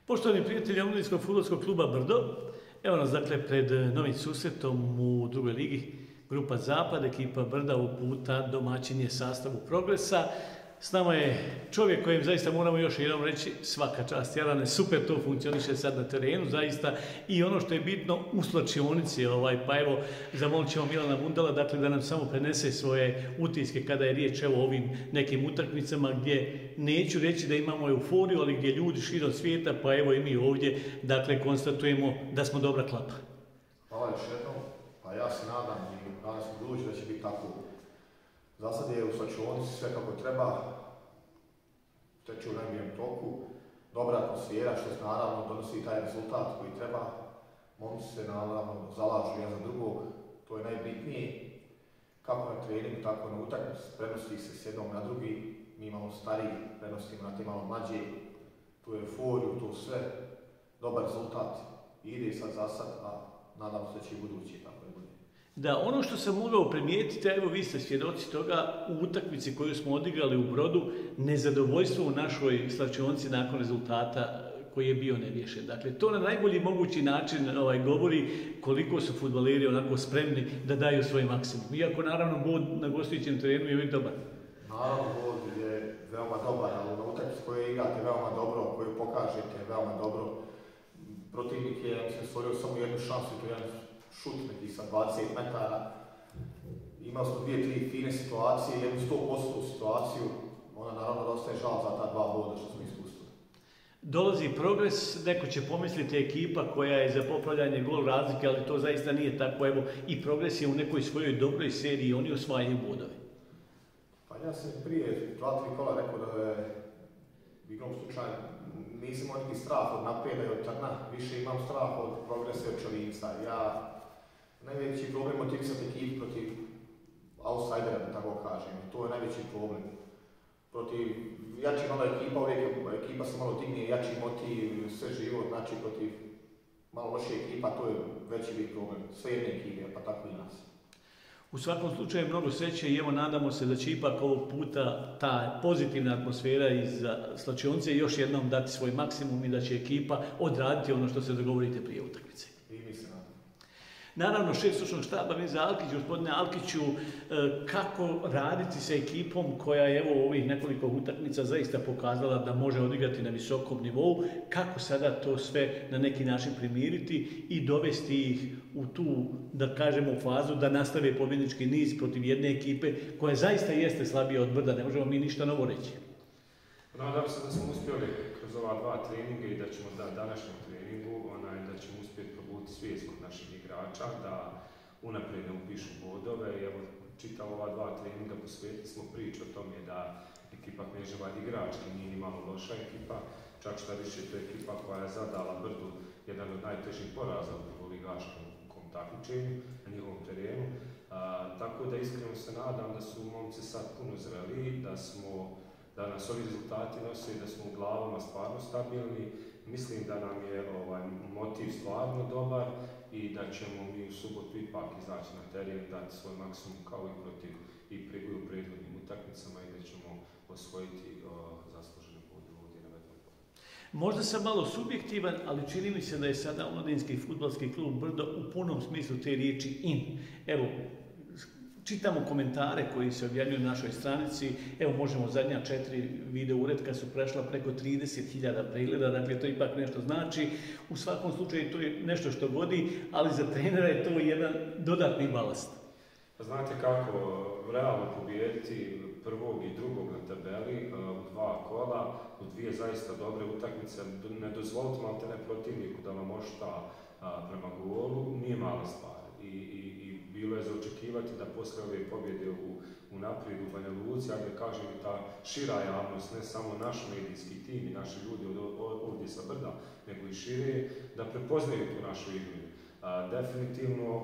Poštovani prijatelji Omladinskog fudbalskog kluba Brdo, evo nas dakle pred novim susretom u drugoj ligi Grupa Zapad, ekipa Brda ovog puta domaćin je sastavu Progresa. S nama je čovjek kojem zaista moramo još jednom reći svaka čast. Jarane, super to funkcioniše sad na terenu, zaista. I ono što je bitno u slačionici, pa evo, zamolit ćemo Milana Mundala, dakle da nam samo prenese svoje utiske kada je riječ o ovim nekim utakmicama gdje neću reći da imamo euforiju, ali gdje ljudi širom svijeta, pa evo i mi ovdje, dakle konstatujemo da smo dobra klapa. Hvala još jednom, pa ja se nadam i nadam se budući da će biti tako. Za sad je u slačionici sve kako treba, teče u najboljem toku, dobra atmosfera što se naravno donosi taj rezultat koji treba. Momci se naravno zalažu jedan za drugog, to je najbitnije. Kako na treningu, tako na utakmici, prenosi se s jednom na drugi, mi imamo stariji, prenosimo na te malo mlađe, tu euforiju, to sve, dobar rezultat ide sad za sad, a nadam se da će i budući tako da bude. Da, ono što sam mogao primijetiti, evo vi ste svjedoci toga u utakmici koju smo odigrali u Brodu, nezadovoljstvo u našoj slačionci nakon rezultata koji je bio neriješen. Dakle, to na najbolji mogući način govori koliko su fudbaleri onako spremni da daju svoj maksimum. Iako naravno bod na gostujućem terenu je uvijek dobar. Naravno, bod je veoma dobar, ali na utakmici koju igrate veoma dobro, koju pokažete veoma dobro. Protivnik je, mislim, stvorio samo jednu šansu, to je jedan šut neki sa 20 metara. Imali smo 2-3 fine situacije, jednu 100% situaciju. Ona naravno da ostaje žal za ta dva boda što smo ispustili. Dolazi Progres, neko će pomisliti ekipa koja je za popravljanje gol razlike, ali to zaista nije tako. Evo, i Progres je u nekoj svojoj dobroj seriji, oni osvajaju bodove. Pa ja sam prije 2-3 kola rekao da je u igrom slučaju nisam imao neki strah od naprijeda i od trna, više imam strah od Progresa i od Čovinca. Ja najveći problem motivisati ekipu protiv outsidera, da tako kažem. To je najveći problem. Protiv jačih nova ekipa, uvijek ekipa se malo digne, jači motiv, sve živo, znači protiv malo loših ekipa, to je veći problem. Sve jedne ekipe, pa tako i nas. U svakom slučaju mnogo sreće i evo nadamo se da će ipak ovog puta ta pozitivna atmosfera iz slačionce još jednom dati svoj maksimum i da će ekipa odraditi ono što se dogovorite prije utakmice. I mi se nadamo. Naravno, šef stručnog štaba Mirza Alkić, gospodine Alkiću, kako raditi sa ekipom koja je evo u ovih nekoliko utakmica zaista pokazala da može odigrati na visokom nivou, kako sada to sve na neki način primiriti i dovesti ih u tu, da kažemo, fazu da nastave pobjednički niz protiv jedne ekipe koja zaista jeste slabija od Brda, ne možemo mi ništa novo reći. Nadam se da smo uspjeli kroz ova dva treninga i da ćemo današnjem treningu da ćemo uspjeti probuditi svijest kod naših igrača, da unaprijed ne upišu bodove. I evo, čitao ova dva treninga posvetili smo priču o tome da ekipa Kneževa igrački nije ni malo loša ekipa, čak šta više to je ekipa koja je zadala Brdu jedan od najtežih poraza u prvoligaškom takmičenju na njihovom terenu. Tako da iskreno se nadam da su momci sad puno zreli, da nas ovi rezultati nose i da smo u glavama stvarno stabilni. Mislim da nam je motiv stvarno dobar i da ćemo mi u subotu ipak izaći na teren, dati svoj maksimum kao i protiv i u prethodnim utakmicama i da ćemo osvojiti zaslužene bodove ovdje na Vetrovcu. Možda sam malo subjektivan, ali čini mi se da je sada Omladinski fudbalski klub Brdo u punom smislu te riječi in. Evo, čitamo komentare koji se objavljuju na našoj stranici, evo možemo zadnja 4 video uretka su prešla preko 30.000 pregleda, dakle to ipak nešto znači. U svakom slučaju to je nešto što vodi, ali za trenera je to jedan dodatni balast. Znate kako, realno pobijediti prvog i drugog na tabeli u dva kola, u dvije zaista dobre utakmice, ne dozvoliti maltene protivniku da vam ošta prema golu, nije mala stvar. I bilo je za očekivati da posle ove pobjede u naprijed u Banja Luci, ali da kažem i ta šira javnost, ne samo naš medijski tim i naši ljudi ovdje sa Brda, nego i šire, da prepoznaju tu našu igru. Definitivno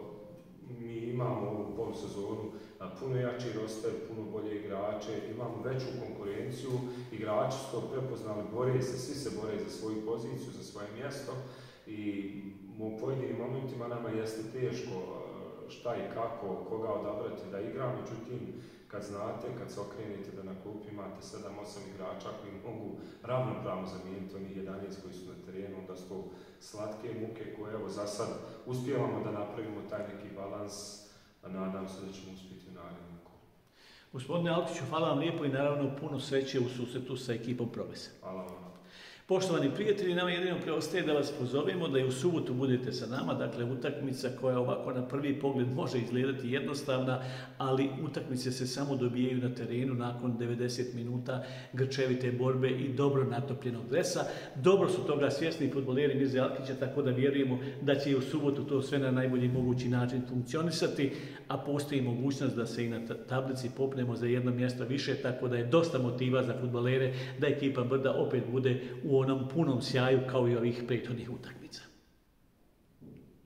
mi imamo ovu polusezonu puno jači roster, puno bolje igrače, imamo veću konkurenciju, igrači su to prepoznali, bore se, svi se bore za svoju poziciju, za svoje mjesto i u pojedinim momentima nama jeste teško šta i kako, koga odabrati da igra, međutim, kad znate, kad se okrenete da na klupi imate 7-8 igrača koji mogu ravnopravno zamijeniti onih 11 koji su na slatke muke koje evo za sad uspijevamo da napravimo taj neki balans, a nadam se da ćemo uspjeti u narednom kolu. Gospodine Alkiću, hvala vam lijepo i naravno puno sreće u susretu sa ekipom Progresa. Hvala vam. Poštovani prijatelji, nama jedino preostaje da vas pozovemo da i u subotu budete sa nama, dakle utakmica koja ovako na prvi pogled može izgledati jednostavna, ali utakmice se samo dobijaju na terenu nakon 90 minuta grčevite borbe i dobro natopljenog dresa. Dobro su toga svjesni fudbaleri Mirze Alkića, tako da vjerujemo da će i u subotu to sve na najbolji mogući način funkcionisati, a postoji mogućnost da se i na tablici popnemo za jedno mjesto više, tako da je dosta motiva za fudbalere da ekipa Brda opet bude u onom punom sjaju kao i ovih prethodnih utakmica.